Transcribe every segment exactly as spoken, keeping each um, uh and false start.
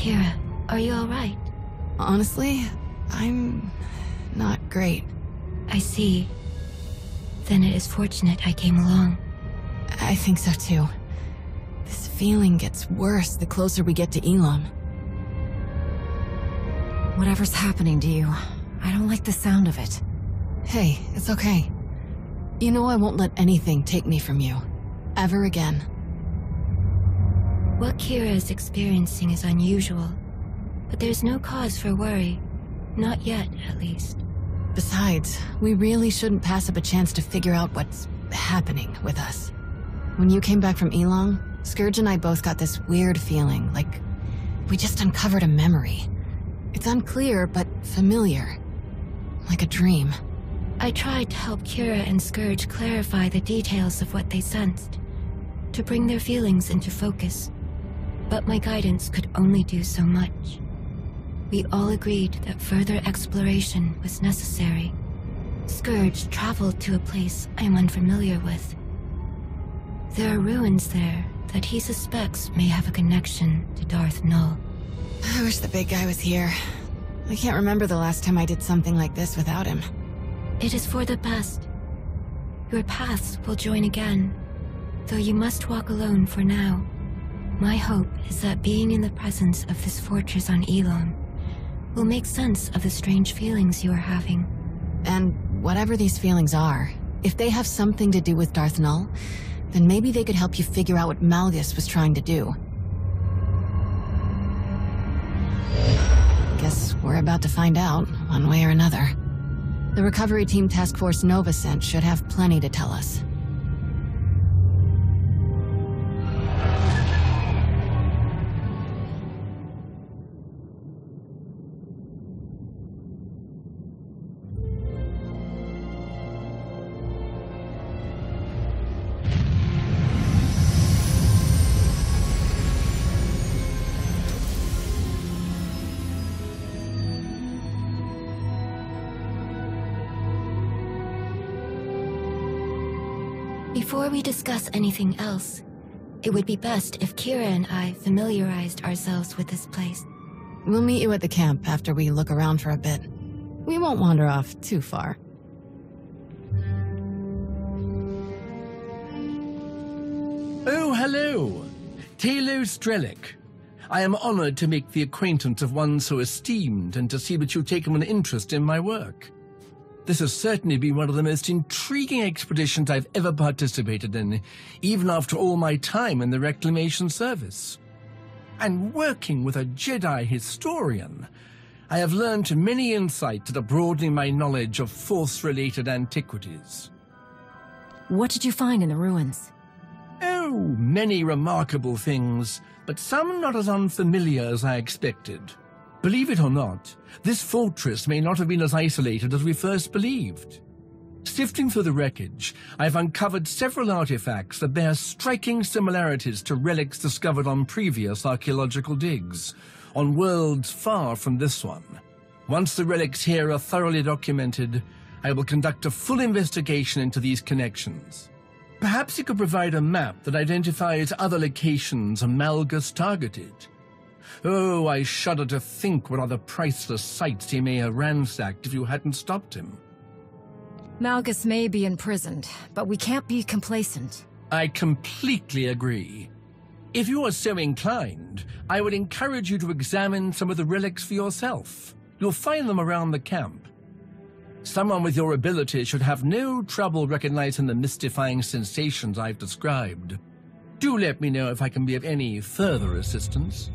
Kira, are you alright? Honestly, I'm not great. I see. Then it is fortunate I came along. I think so too. This feeling gets worse the closer we get to Elam. Whatever's happening to you, I don't like the sound of it. Hey, it's okay. You know I won't let anything take me from you. Ever again. What Kira is experiencing is unusual, but there's no cause for worry. Not yet, at least. Besides, we really shouldn't pass up a chance to figure out what's happening with us. When you came back from Elam, Scourge and I both got this weird feeling, like we just uncovered a memory. It's unclear, but familiar. Like a dream. I tried to help Kira and Scourge clarify the details of what they sensed, to bring their feelings into focus. But my guidance could only do so much. We all agreed that further exploration was necessary. Scourge traveled to a place I'm unfamiliar with. There are ruins there that he suspects may have a connection to Darth Nul. I wish the big guy was here. I can't remember the last time I did something like this without him. It is for the best. Your paths will join again, though you must walk alone for now. My hope is that being in the presence of this fortress on Elam will make sense of the strange feelings you are having. And whatever these feelings are, if they have something to do with Darth Nul, then maybe they could help you figure out what Malgus was trying to do. Guess we're about to find out, one way or another. The Recovery Team Task Force Nova sent should have plenty to tell us. Before we discuss anything else, it would be best if Kira and I familiarized ourselves with this place. We'll meet you at the camp after we look around for a bit. We won't wander off too far. Oh, hello! Talo Strelic. I am honored to make the acquaintance of one so esteemed and to see that you've taken an interest in my work. This has certainly been one of the most intriguing expeditions I've ever participated in, even after all my time in the Reclamation Service. And working with a Jedi historian, I have learned many insights that are broadening my knowledge of Force-related antiquities. What did you find in the ruins? Oh, many remarkable things, but some not as unfamiliar as I expected. Believe it or not, this fortress may not have been as isolated as we first believed. Sifting through the wreckage, I've uncovered several artifacts that bear striking similarities to relics discovered on previous archaeological digs, on worlds far from this one. Once the relics here are thoroughly documented, I will conduct a full investigation into these connections. Perhaps you could provide a map that identifies other locations Malgus targeted. Oh, I shudder to think what other priceless sites he may have ransacked if you hadn't stopped him. Malgus may be imprisoned, but we can't be complacent. I completely agree. If you are so inclined, I would encourage you to examine some of the relics for yourself. You'll find them around the camp. Someone with your ability should have no trouble recognizing the mystifying sensations I've described. Do let me know if I can be of any further assistance.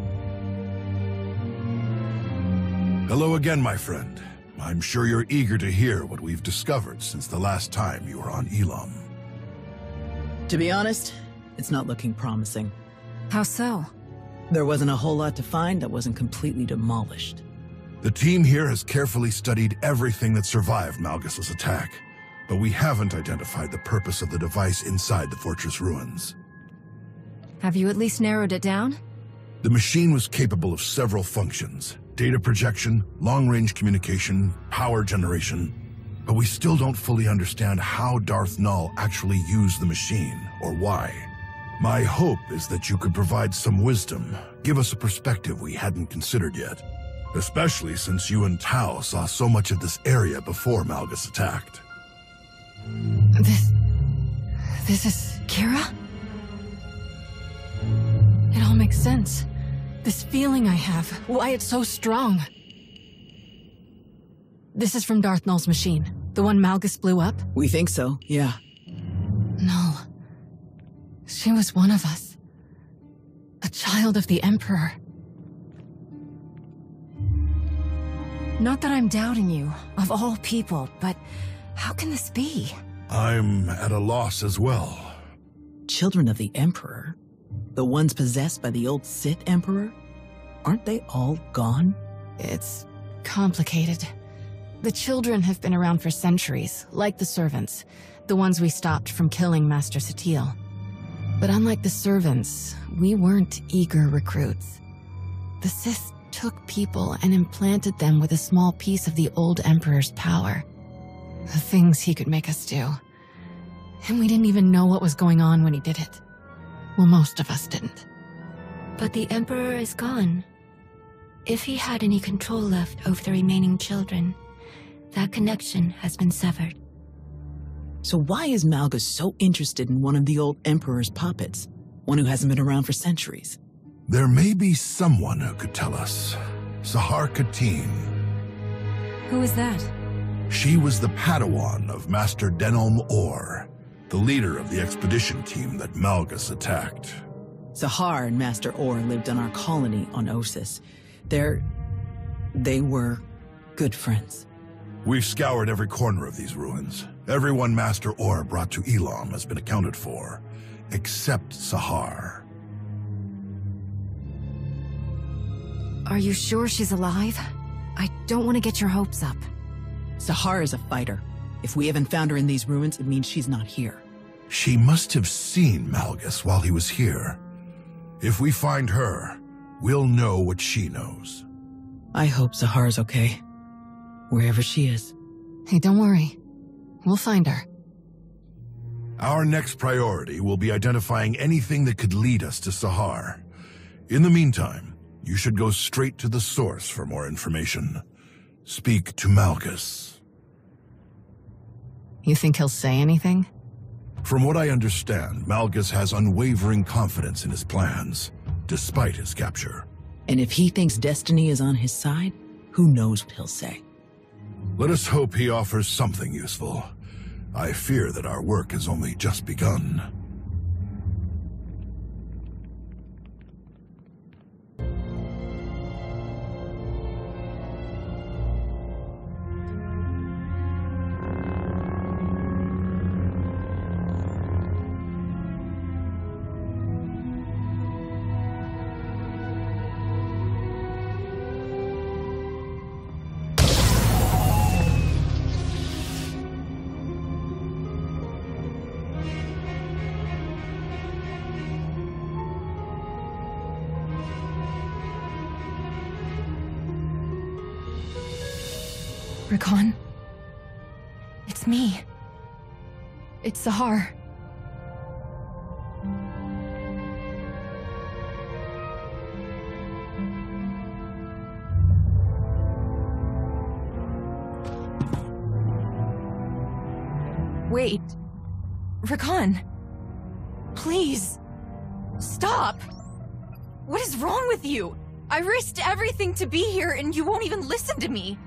Hello again, my friend. I'm sure you're eager to hear what we've discovered since the last time you were on Elam. To be honest, it's not looking promising. How so? There wasn't a whole lot to find that wasn't completely demolished. The team here has carefully studied everything that survived Malgus's attack, but we haven't identified the purpose of the device inside the fortress ruins. Have you at least narrowed it down? The machine was capable of several functions: data projection, long-range communication, power generation. But we still don't fully understand how Darth Nul actually used the machine, or why. My hope is that you could provide some wisdom, give us a perspective we hadn't considered yet. Especially since you and Tau saw so much of this area before Malgus attacked. This... this is Kira? It all makes sense. This feeling I have, why it's so strong. This is from Darth Null's machine, the one Malgus blew up? We think so, yeah. Null. She was one of us. A child of the Emperor. Not that I'm doubting you, of all people, but how can this be? I'm at a loss as well. Children of the Emperor? The ones possessed by the old Sith Emperor? Aren't they all gone? It's complicated. The children have been around for centuries, like the servants, the ones we stopped from killing Master Satele. But unlike the servants, we weren't eager recruits. The Sith took people and implanted them with a small piece of the old Emperor's power. The things he could make us do. And we didn't even know what was going on when he did it. Well, most of us didn't. But the Emperor is gone. If he had any control left over the remaining children, that connection has been severed. So why is Malgus so interested in one of the old Emperor's puppets? One who hasn't been around for centuries? There may be someone who could tell us. Sahar Katin. Who is that? She was the Padawan of Master Denom Or, the leader of the expedition team that Malgus attacked. Sahar and Master Or lived on our colony on Ossus. They're... they were good friends. We've scoured every corner of these ruins. Everyone Master Or brought to Elam has been accounted for, except Sahar. Are you sure she's alive? I don't want to get your hopes up. Sahar is a fighter. If we haven't found her in these ruins, it means she's not here. She must have seen Malgus while he was here. If we find her, we'll know what she knows. I hope Sahar's okay, wherever she is. Hey, don't worry. We'll find her. Our next priority will be identifying anything that could lead us to Sahar. In the meantime, you should go straight to the source for more information. Speak to Malgus. You think he'll say anything? From what I understand, Malgus has unwavering confidence in his plans, despite his capture. And if he thinks destiny is on his side, who knows what he'll say. Let us hope he offers something useful. I fear that our work has only just begun. Rakan? It's me. It's Sahar. Wait. Rakan. Please. Stop. What is wrong with you? I risked everything to be here and you won't even listen to me.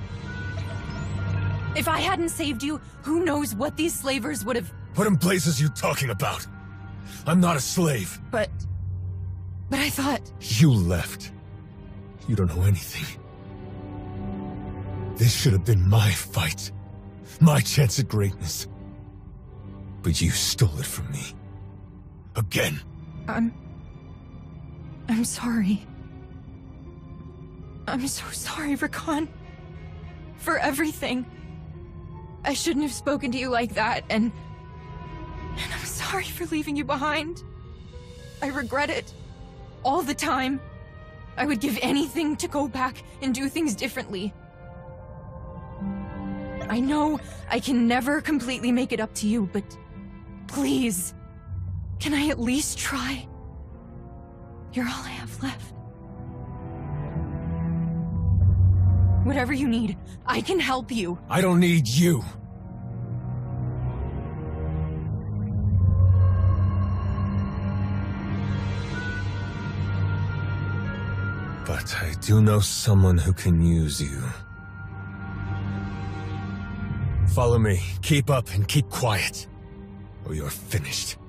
If I hadn't saved you, who knows what these slavers would have... What in places you talking about? I'm not a slave. But... But I thought... You left. You don't know anything. This should have been my fight. My chance at greatness. But you stole it from me. Again. I'm... I'm sorry. I'm so sorry, Rakan. For everything. I shouldn't have spoken to you like that, and... And I'm sorry for leaving you behind. I regret it. All the time. I would give anything to go back and do things differently. I know I can never completely make it up to you, but... Please. Can I at least try? You're all I have left. Whatever you need, I can help you. I don't need you. But I do know someone who can use you. Follow me. Keep up and keep quiet, or you're finished.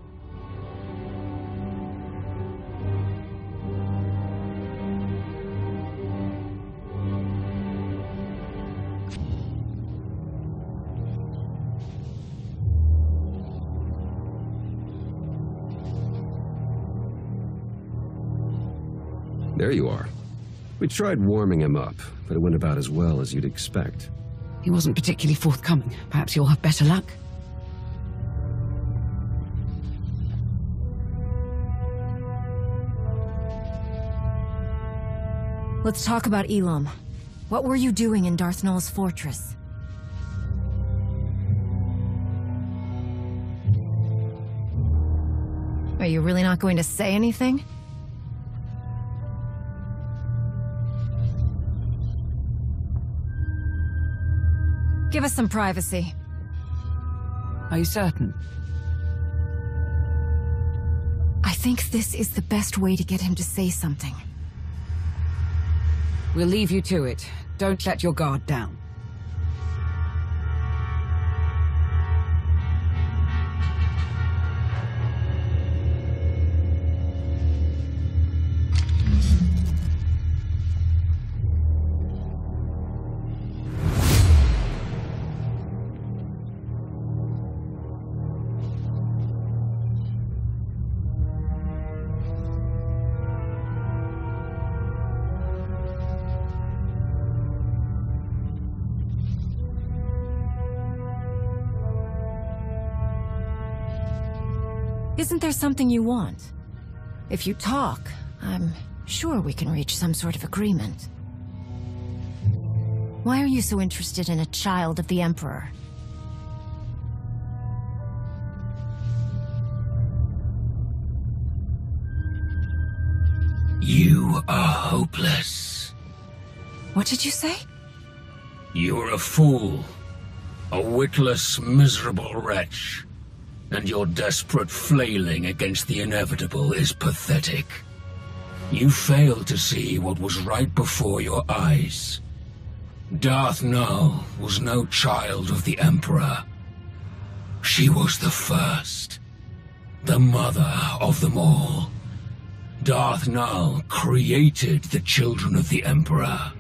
There you are. We tried warming him up, but it went about as well as you'd expect. He wasn't particularly forthcoming. Perhaps you'll have better luck. Let's talk about Elam. What were you doing in Darth Nul's fortress? Are you really not going to say anything? Give us some privacy. Are you certain? I think this is the best way to get him to say something. We'll leave you to it. Don't let your guard down. Isn't there something you want? If you talk, I'm sure we can reach some sort of agreement. Why are you so interested in a child of the Emperor? You are hopeless. What did you say? You're a fool. A witless, miserable wretch. And your desperate flailing against the inevitable is pathetic. You failed to see what was right before your eyes. Darth Nul was no child of the Emperor. She was the first, the mother of them all. Darth Nul created the children of the Emperor.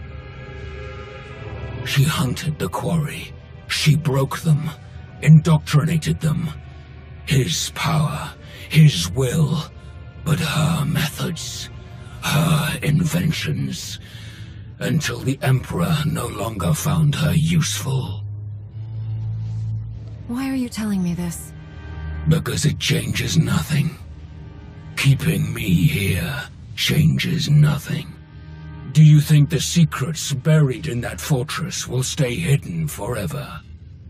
She hunted the quarry. She broke them, indoctrinated them. His power, his will, but her methods, her inventions, until the Emperor no longer found her useful. Why are you telling me this? Because it changes nothing. Keeping me here changes nothing. Do you think the secrets buried in that fortress will stay hidden forever?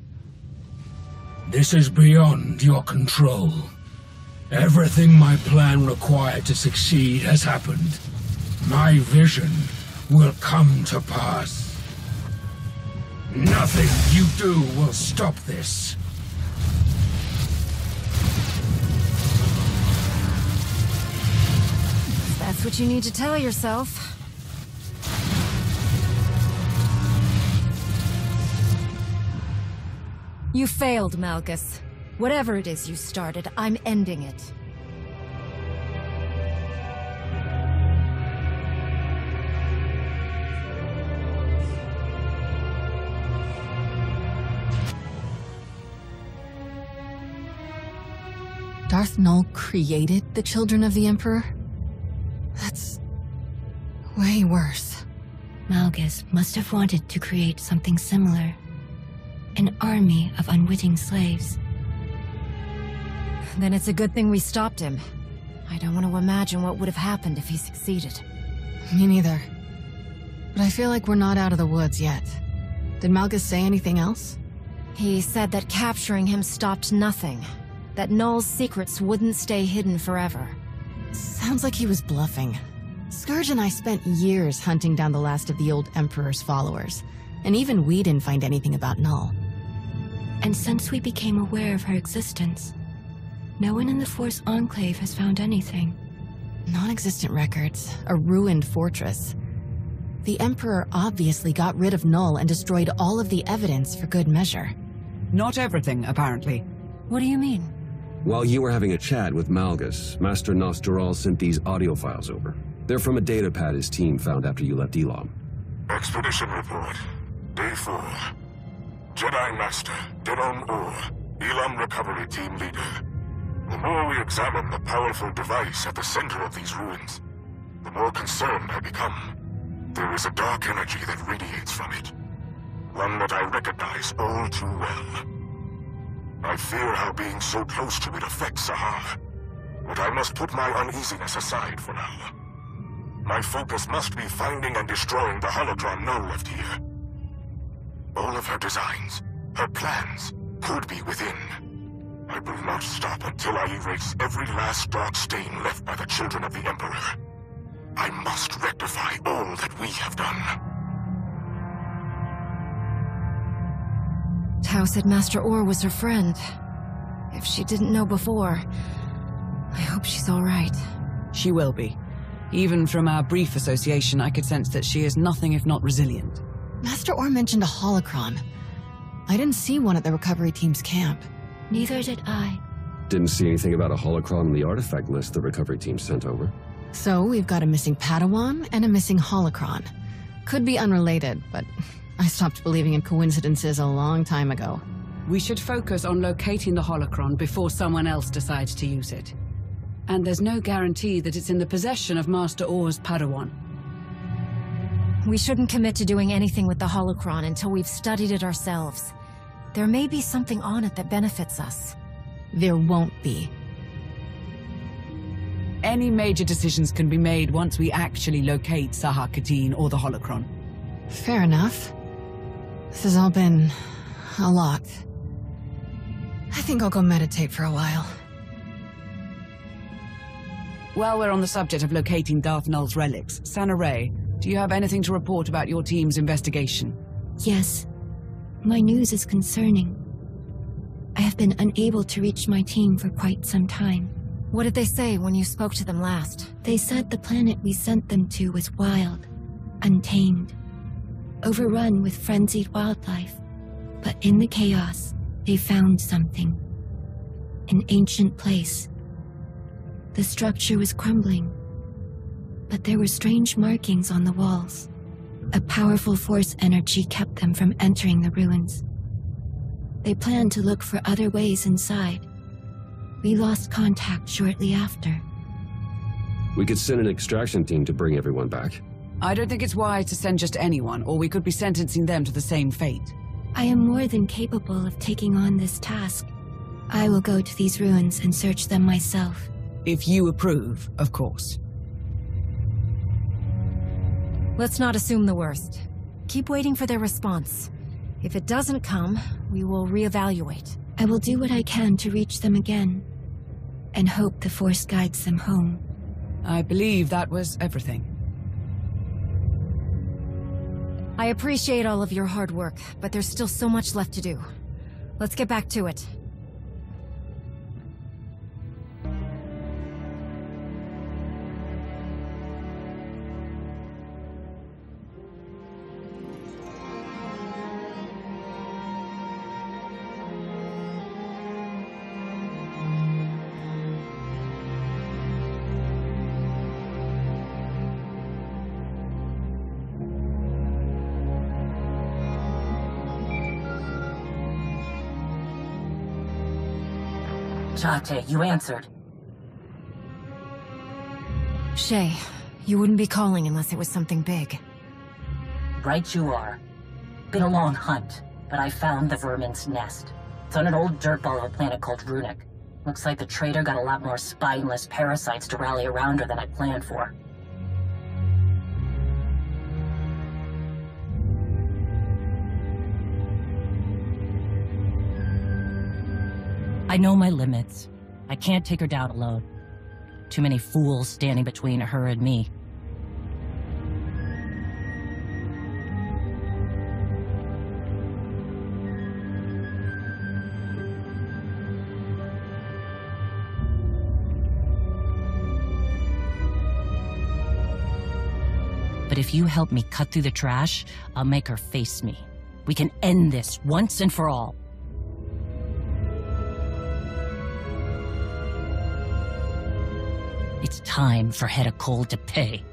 This is beyond your control. Everything my plan required to succeed has happened. My vision will come to pass. Nothing you do will stop this. That's what you need to tell yourself. You failed, Malgus. Whatever it is you started, I'm ending it. Darth Nul created the children of the Emperor? That's way worse. Malgus must have wanted to create something similar. An army of unwitting slaves. Then it's a good thing we stopped him. I don't want to imagine what would have happened if he succeeded. Me neither. But I feel like we're not out of the woods yet. Did Malgus say anything else? He said that capturing him stopped nothing. that Null's secrets wouldn't stay hidden forever. Sounds like he was bluffing. Scourge and I spent years hunting down the last of the old Emperor's followers, and even we didn't find anything about Null. And since we became aware of her existence, no one in the Force Enclave has found anything. Non-existent records, a ruined fortress. The Emperor obviously got rid of Null and destroyed all of the evidence for good measure. Not everything, apparently. What do you mean? While you were having a chat with Malgus, Master Nosteral sent these audio files over. They're from a datapad his team found after you left Elam. Expedition report. Day four. Jedi Master, Deron Or, Elam Recovery Team Leader. The more we examine the powerful device at the center of these ruins, the more concerned I become. There is a dark energy that radiates from it. One that I recognize all too well. I fear how being so close to it affects Sahar, but I must put my uneasiness aside for now. My focus must be finding and destroying the holocron Null left here. All of her designs, her plans, could be within. I will not stop until I erase every last dark stain left by the children of the Emperor. I must rectify all that we have done. Tau said Master Or was her friend. If she didn't know before, I hope she's all right. She will be. Even from our brief association, I could sense that she is nothing if not resilient. Master Or mentioned a holocron. I didn't see one at the recovery team's camp. Neither did I. Didn't see anything about a holocron in the artifact list the recovery team sent over. So we've got a missing Padawan and a missing holocron. Could be unrelated, but I stopped believing in coincidences a long time ago. We should focus on locating the holocron before someone else decides to use it. And there's no guarantee that it's in the possession of Master Or's Padawan. We shouldn't commit to doing anything with the holocron until we've studied it ourselves. There may be something on it that benefits us. There won't be. Any major decisions can be made once we actually locate Sahar Khatin or the holocron. Fair enough. This has all been a lot. I think I'll go meditate for a while. While we're on the subject of locating Darth Null's relics, Sana Ray, do you have anything to report about your team's investigation? Yes. My news is concerning. I have been unable to reach my team for quite some time. What did they say when you spoke to them last? They said the planet we sent them to was wild, untamed, overrun with frenzied wildlife. But in the chaos, they found something. An ancient place. The structure was crumbling, but there were strange markings on the walls. A powerful force energy kept them from entering the ruins. They planned to look for other ways inside. We lost contact shortly after. We could send an extraction team to bring everyone back. I don't think it's wise to send just anyone, or we could be sentencing them to the same fate. I am more than capable of taking on this task. I will go to these ruins and search them myself. If you approve, of course. Let's not assume the worst. Keep waiting for their response. If it doesn't come, we will reevaluate. I will do what I can to reach them again, and hope the Force guides them home. I believe that was everything. I appreciate all of your hard work, but there's still so much left to do. Let's get back to it. Jate, you answered. Shay, you wouldn't be calling unless it was something big. Right you are. Been a long hunt, but I found the vermin's nest. It's on an old dirtball of a planet called Runic. Looks like the traitor got a lot more spineless parasites to rally around her than I planned for. I know my limits. I can't take her down alone. Too many fools standing between her and me. But if you help me cut through the trash, I'll make her face me. We can end this once and for all. It's time for Hedda Cole to pay.